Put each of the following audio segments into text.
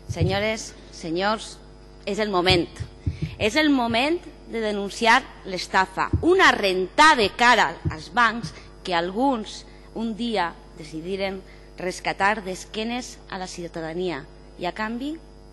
Senyores, senyors, és el moment. És el moment de denunciar l'estafa, una rentada de cara als bancs que alguns un dia decidiren rescatar d'esquenes a la ciutadania. I a canvi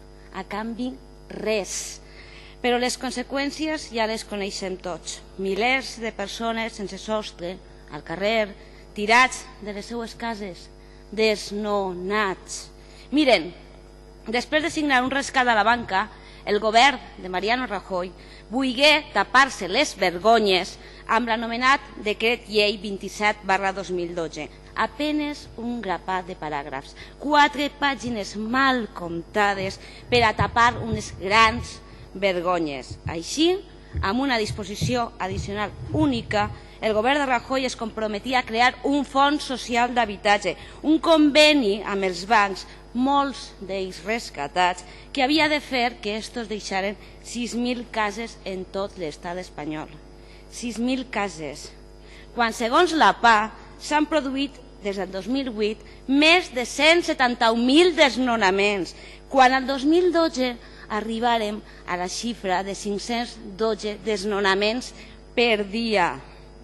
res. Però les conseqüències ja les coneixem tots. Milers de persones sense sostre, al carrer, tirats de les seues cases, desnonats. Miren, després de signar un rescat a la banca, el govern de Mariano Rajoy volgué tapar-se les vergonyes amb l'anomenat Decret Llei 27/2012. Apenes un grapat de paràgrafs, 4 pàgines mal comptades per a tapar unes grans vergonyes. Així, amb una disposició addicional única, el govern de Rajoy es comprometia a crear un fons social d'habitatge, un conveni amb els bancs, molts d'ells rescatats, que havia de fer que estos deixaren 6.000 cases en tot l'estat espanyol. 6.000 cases. Quan, segons la PA, s'han produït des del 2008 més de 171.000 desnonaments, quan el 2012 arribarem a la xifra de 512 desnonaments per dia.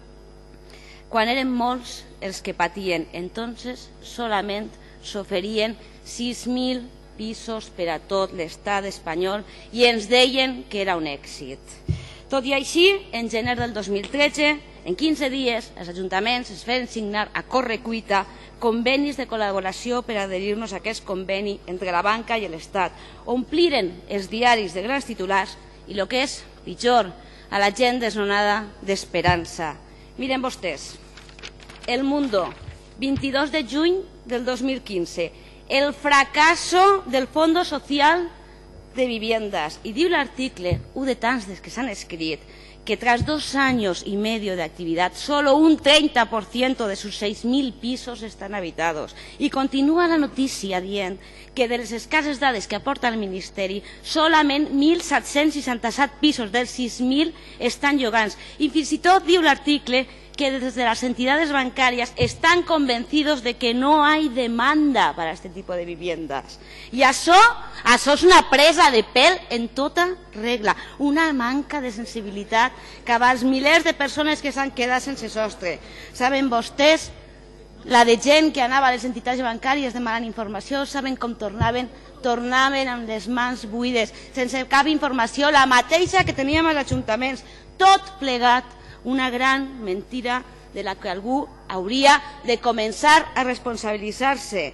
Quan eren molts els que patien, entonces solament s'oferien 6.000 pisos per a tot l'estat espanyol i ens deien que era un èxit. Tot i així, en gener del 2013, en 15 dies, els ajuntaments es feien signar a correcuita convenis de col·laboració per adherir-nos a aquest conveni entre la banca i l'Estat. Ompliren els diaris de grans titulars i, el que és pitjor, a la gent desnonada d'esperança. Miren vostès, El Mundo, 22 de juny del 2015, el fracaso del Fondo Social de Viviendas. Y diu l'article, un de tants que s'han escrit, que tras 2 años y medio de actividad, solo un 30% de sus 6.000 pisos están habitados. Y continúa la notícia dient que de les escasses dades que aporta el Ministeri, solament 1.767 pisos dels 6.000 estan llogants. I fins i tot diu l'article que desde las entidades bancarias están convencidos de que no hay demanda para este tipo de viviendas. I això és una presa de pèl en tota regla, una manca de sensibilitat cap als milers de persones que s'han quedat sense sostre. Saben vostès la de gent que anava a les entitats bancàries demanant informació, saben com tornaven amb les mans buides, sense cap informació, la mateixa que teníem als ajuntaments, tot plegat una gran mentira de la que algú hauria de començar a responsabilitzar-se.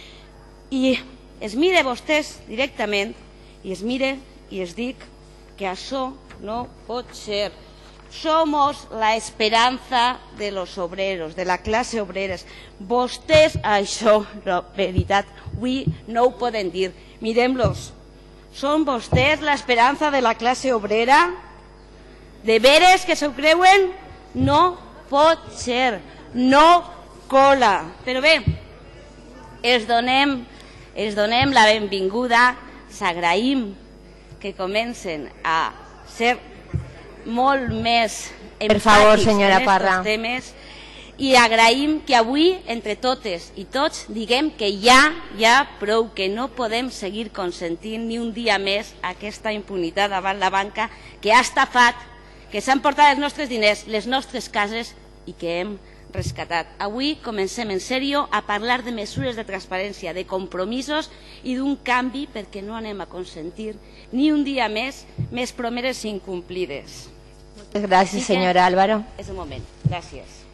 I es mire vostès directament i es mire i es dic que això no pot ser. Somos la esperanza de los obreros, de la clase obrera. Vostès això, la veritat, avui no ho poden dir. Mirem-los. Són vostès la esperanza de la clase obrera? De veres que s'ho creuen? No pot ser, no cola. Però bé, els donem la benvinguda, s'agraïm que comencen a ser molt més empàtics en aquests temes i agraïm que avui, entre totes i tots, diguem que ja prou, que no podem seguir consentint ni un dia més aquesta impunitat davant la banca que ha estafat, que s'han portat els nostres diners, les nostres cases i que hem rescatat. Avui comencem en sèrio a parlar de mesures de transparència, de compromisos i d'un canvi perquè no anem a consentir ni un dia més promeses incomplides. Muchas gracias, señora Álvaro. És el moment. Gràcies.